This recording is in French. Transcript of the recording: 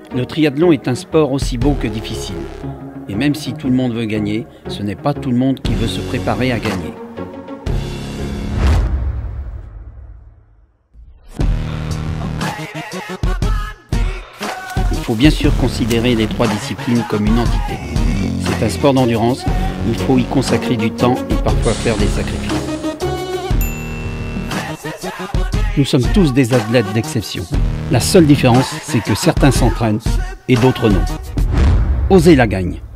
Le triathlon est un sport aussi beau que difficile. Et même si tout le monde veut gagner, ce n'est pas tout le monde qui veut se préparer à gagner. Il faut bien sûr considérer les 3 disciplines comme une entité. C'est un sport d'endurance, il faut y consacrer du temps et parfois faire des sacrifices. Nous sommes tous des athlètes d'exception. La seule différence, c'est que certains s'entraînent et d'autres non. Osez la gagne.